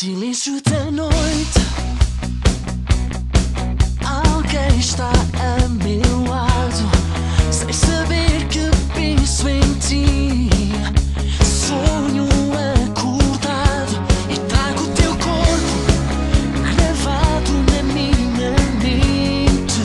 Silêncio da noite, alguém está a meu lado, sem saber que penso em ti. Sonho acordado e trago o teu corpo gravado na minha mente,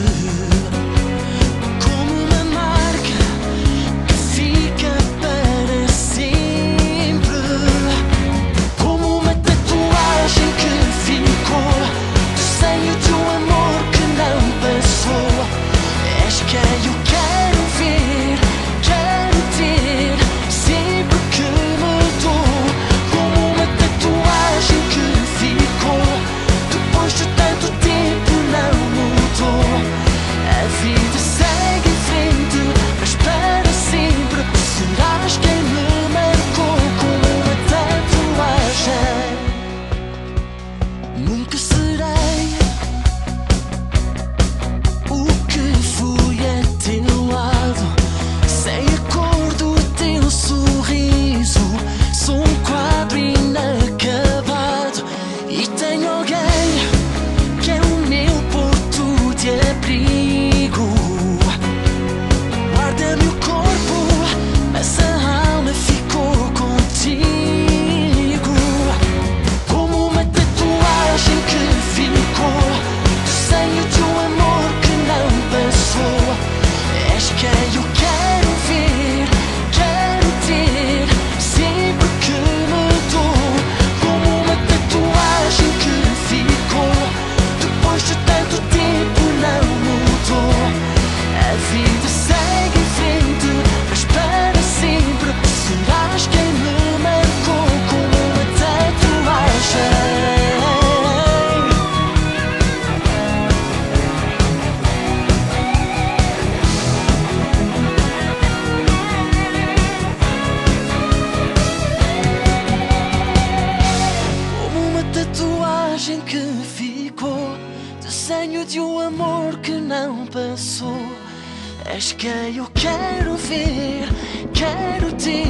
como uma marca que fica para sempre, como uma tatuagem que ficou, desenho de um amor que não passou. És quem eu quero ver, quero ter, sempre que me dou, como uma tatuagem que ficou, depois de tanto tempo não mudou. A vida segue em frente, mas para sempre serás quem me marcou com uma tatuagem. Nunca serei o que fui a teu lado, sem a cor do teu sorriso. Sou um quadro inacabado e tenho alguém que é o meu porto de abrigo. Guarda-me o corpo, mas a alma ficou contigo, como uma tatuagem que ficou, desenho de um amor que não passou. És quem eu quero ver, quero ter, sempre que me dou, como uma tatuagem que ficou, depois de tanto tempo não mudou. A vida segue em frente, mas para sempre serás quem me marcou com uma tatuagem. Como uma tatuagem que ficou, desenho de um amor que não passou. És quem eu quero ver, quero ter,